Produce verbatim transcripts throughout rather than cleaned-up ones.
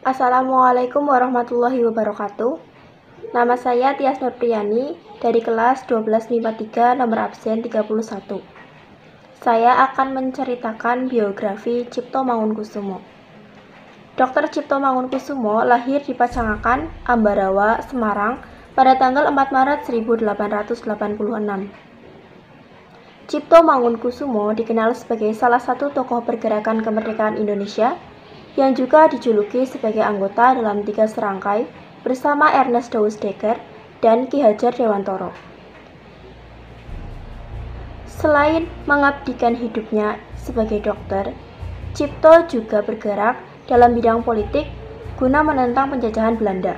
Assalamualaikum warahmatullahi wabarakatuh. Nama saya Tias Nurpriyani dari kelas dua belas M I P A tiga nomor absen tiga puluh satu. Saya akan menceritakan biografi Cipto Mangunkusumo. dokter Cipto Mangunkusumo lahir di Pacangakan, Ambarawa, Semarang pada tanggal empat Maret seribu delapan ratus delapan puluh enam. Cipto Mangunkusumo dikenal sebagai salah satu tokoh pergerakan kemerdekaan Indonesia yang juga dijuluki sebagai anggota dalam tiga serangkai bersama Ernest Douwes-Dekker dan Ki Hajar Dewantoro. Selain mengabdikan hidupnya sebagai dokter, Cipto juga bergerak dalam bidang politik guna menentang penjajahan Belanda.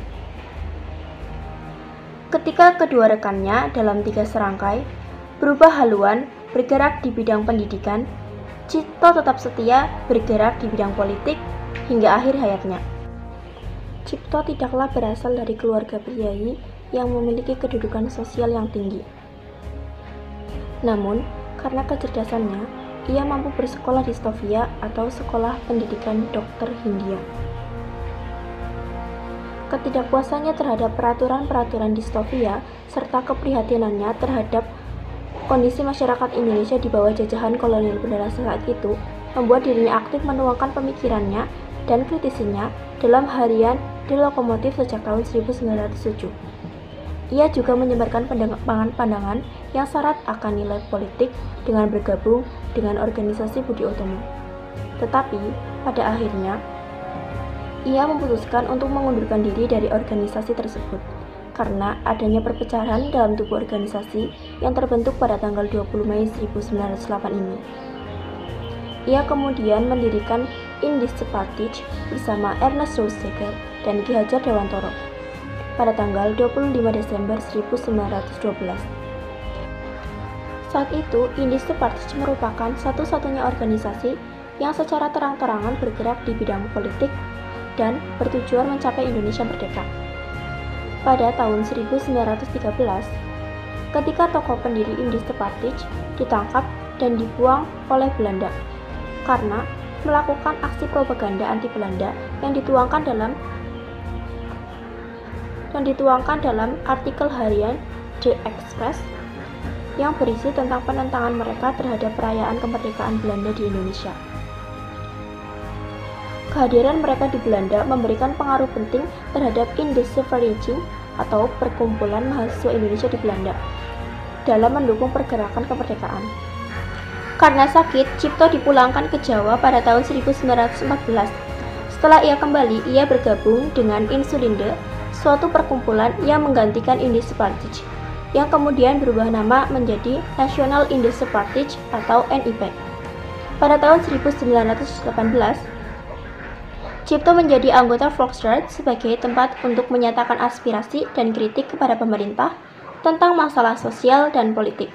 Ketika kedua rekannya dalam tiga serangkai berubah haluan bergerak di bidang pendidikan, Cipto tetap setia bergerak di bidang politik hingga akhir hayatnya. Cipto tidaklah berasal dari keluarga priai yang memiliki kedudukan sosial yang tinggi. Namun, karena kecerdasannya, ia mampu bersekolah di Stovia atau Sekolah Pendidikan Dokter Hindia. Ketidakpuasannya terhadap peraturan-peraturan di Stovia serta keprihatinannya terhadap kondisi masyarakat Indonesia di bawah jajahan kolonial Belanda saat itu membuat dirinya aktif menuangkan pemikirannya dan kritisinya dalam harian The Lokomotif sejak tahun seribu sembilan ratus tujuh. Ia juga menyebarkan pandangan-pandangan yang syarat akan nilai politik dengan bergabung dengan organisasi Budi Utomo. Tetapi, pada akhirnya, ia memutuskan untuk mengundurkan diri dari organisasi tersebut karena adanya perpecahan dalam tubuh organisasi yang terbentuk pada tanggal dua puluh Mei seribu sembilan ratus delapan ini. Ia kemudian mendirikan Indische Partij bersama Ernest Douwes-Dekker dan Ki Hajar Dewantoro pada tanggal dua puluh lima Desember seribu sembilan ratus dua belas. Saat itu, Indische Partij merupakan satu-satunya organisasi yang secara terang-terangan bergerak di bidang politik dan bertujuan mencapai Indonesia merdeka. Pada tahun seribu sembilan ratus tiga belas, ketika tokoh pendiri Indische Partij ditangkap dan dibuang oleh Belanda karena melakukan aksi propaganda anti-Belanda yang dituangkan dalam yang dituangkan dalam artikel harian The Express yang berisi tentang penentangan mereka terhadap perayaan kemerdekaan Belanda di Indonesia. Kehadiran mereka di Belanda memberikan pengaruh penting terhadap Indische Vereniging atau Perkumpulan Mahasiswa Indonesia di Belanda dalam mendukung pergerakan kemerdekaan. Karena sakit, Cipto dipulangkan ke Jawa pada tahun seribu sembilan ratus empat belas. Setelah ia kembali, ia bergabung dengan Insulinde, suatu perkumpulan yang menggantikan Indische Partij, yang kemudian berubah nama menjadi National Indische Partij atau N I P. Pada tahun seribu sembilan ratus delapan belas, Cipto menjadi anggota Volksraad sebagai tempat untuk menyatakan aspirasi dan kritik kepada pemerintah tentang masalah sosial dan politik.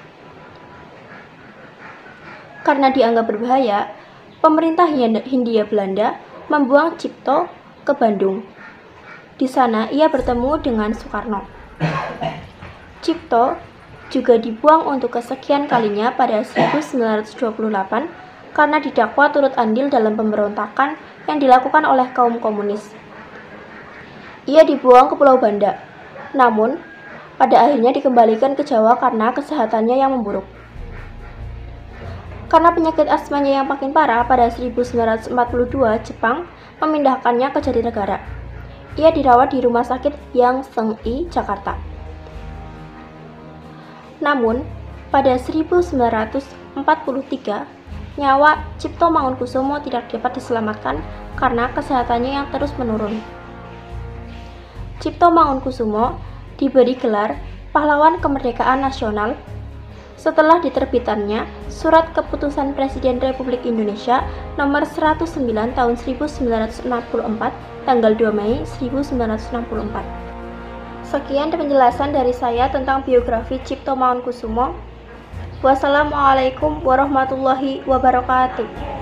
Karena dianggap berbahaya, pemerintah Hindia Belanda membuang Cipto ke Bandung. Di sana ia bertemu dengan Soekarno. Cipto juga dibuang untuk kesekian kalinya pada seribu sembilan ratus dua puluh delapan karena didakwa turut andil dalam pemberontakan yang dilakukan oleh kaum komunis. Ia dibuang ke Pulau Banda, namun pada akhirnya dikembalikan ke Jawa karena kesehatannya yang memburuk. Karena penyakit asmanya yang makin parah, pada seribu sembilan ratus empat puluh dua Jepang memindahkannya ke Jatinegara. Ia dirawat di Rumah Sakit Yang Seng-I, Jakarta. Namun, pada seribu sembilan ratus empat puluh tiga, nyawa Cipto Mangunkusumo tidak dapat diselamatkan karena kesehatannya yang terus menurun. Cipto Mangunkusumo diberi gelar Pahlawan Kemerdekaan Nasional setelah diterbitannya Surat Keputusan Presiden Republik Indonesia nomor seratus sembilan tahun seribu sembilan ratus enam puluh empat tanggal dua Mei seribu sembilan ratus enam puluh empat. Sekian penjelasan dari saya tentang biografi Cipto Mangunkusumo. Wassalamualaikum warahmatullahi wabarakatuh.